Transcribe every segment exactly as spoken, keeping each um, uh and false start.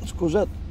scusate.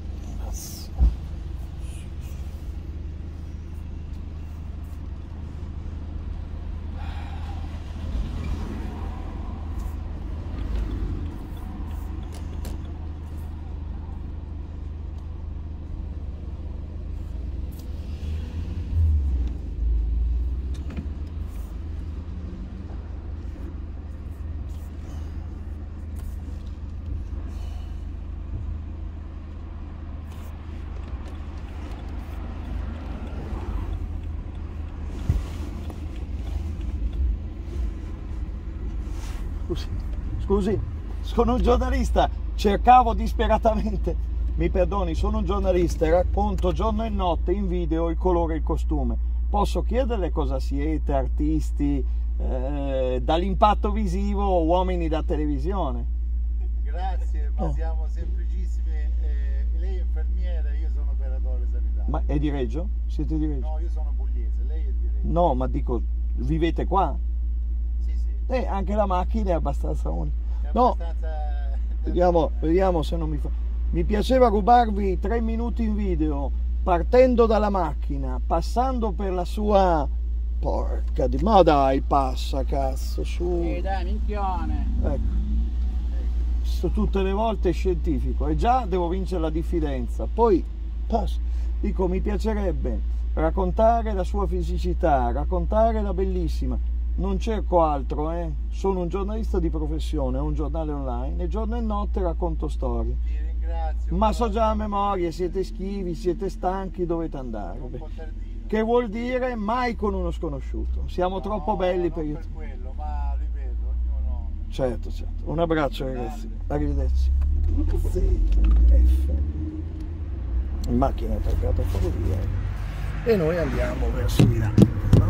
Scusi, scusi, sono un giornalista, cercavo disperatamente, mi perdoni, sono un giornalista e racconto giorno e notte in video il colore e il costume. Posso chiederle cosa siete, artisti, eh, dall'impatto visivo o uomini da televisione? Grazie, ma oh. siamo semplicissimi, eh, lei è infermiera, io sono operatore sanitario. Ma è di Reggio? Siete di Reggio? No, io sono pugliese, lei è di Reggio. No, ma dico, vivete qua? Sì, sì. Eh, anche la macchina è abbastanza unica. È No, abbastanza... vediamo, vediamo se non mi fa... Mi piaceva rubarvi tre minuti in video, partendo dalla macchina, passando per la sua... Porca di... Ma dai, passa, cazzo, su... Eh dai, minchione! Ecco. Sto tutte le volte scientifico e già devo vincere la diffidenza. Poi, passo. Dico, mi piacerebbe raccontare la sua fisicità, raccontare la bellissima... Non cerco altro, eh. Sono un giornalista di professione, ho un giornale online e giorno e notte racconto storie. Ti ringrazio. Ma so già a memoria, siete schivi, siete stanchi, dovete andare. Un po' tardino. Che vuol dire mai con uno sconosciuto. Siamo No, troppo belli per non io. per quello, ma ripeto, ognuno... Certo, certo. Un abbraccio ragazzi. Arrivederci. Z F. In macchina è attaccata fuori via. E noi andiamo verso di là.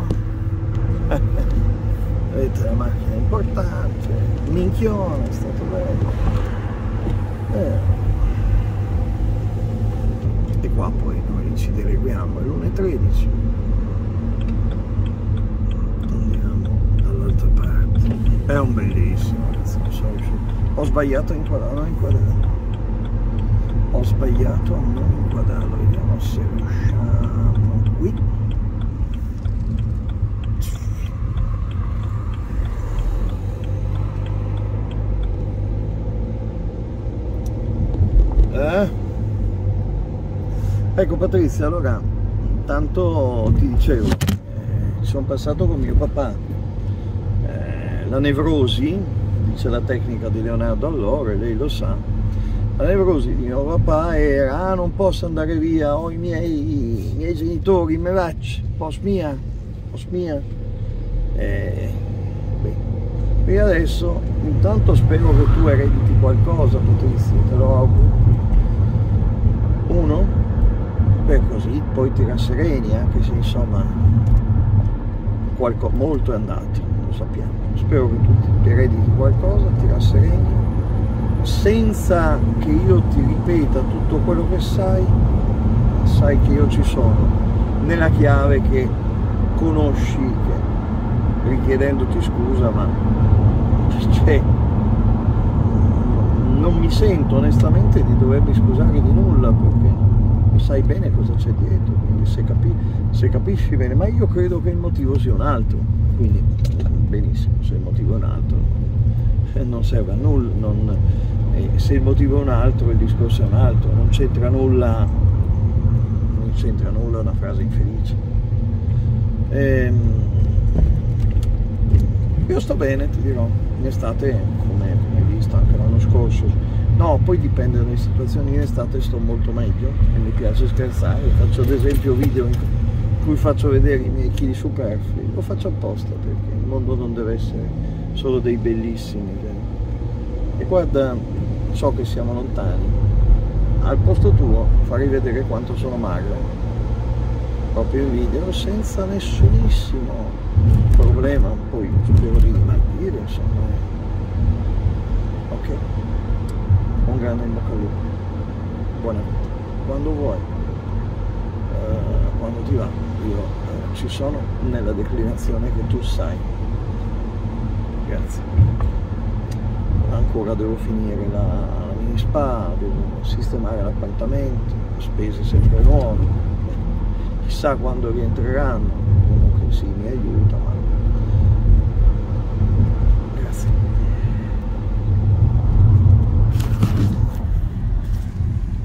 No? Vedete la macchina è importante, minchione, è stato bello. Eh. E qua poi noi ci dirigiamo, è l'una e tredici. Andiamo dall'altra parte. È un bellissimo, ragazzi, non sono riuscito. Ho sbagliato a inquadrarlo, non inquadrarlo. Ho sbagliato a non inquadrarlo, vediamo se riusciamo. Qui. Eh? Ecco Patrizia, allora intanto ti dicevo, eh, ci sono passato con mio papà, eh, la nevrosi, dice la tecnica di Leonardo Allora, lei lo sa, la nevrosi di mio papà era: ah, non posso andare via, ho i miei, i miei genitori, me vacci, posso mia, posso mia. Eh, beh, e adesso intanto spero che tu erediti qualcosa, Patrizia, te lo auguro. Uno, per così poi ti rassereni, anche se insomma qualcosa, molto è andato, lo sappiamo. Spero che tu ti erediti qualcosa, ti rassereni, senza che io ti ripeta tutto quello che sai, sai che io ci sono, nella chiave che conosci, che, richiedendoti scusa, ma c'è. Non mi sento onestamente di dovermi scusare di nulla, perché sai bene cosa c'è dietro, quindi se, capi, se capisci bene, ma io credo che il motivo sia un altro, quindi benissimo, se il motivo è un altro non serve a nulla, non, eh, se il motivo è un altro il discorso è un altro, non c'entra nulla, non c'entra nulla una frase infelice. Ehm, io sto bene, ti dirò, in estate, come, come hai visto anche l'anno scorso, no, poi dipende dalle situazioni, in estate sto molto meglio e mi piace scherzare, faccio ad esempio video in cui faccio vedere i miei chili superflui, lo faccio apposta perché il mondo non deve essere solo dei bellissimi. E guarda, so che siamo lontani, al posto tuo farei vedere quanto sono magro, proprio in video, senza nessunissimo problema, poi spero di dimagrire, insomma. Ok, un grande in bocca al lupo, buonanotte, quando vuoi, uh, quando ti va, io uh, ci sono nella declinazione che tu sai. Grazie. ancora devo finire la, la mini spa, devo sistemare l'appartamento, spese sempre nuove, chissà quando rientreranno, comunque sì, mi aiuta, ma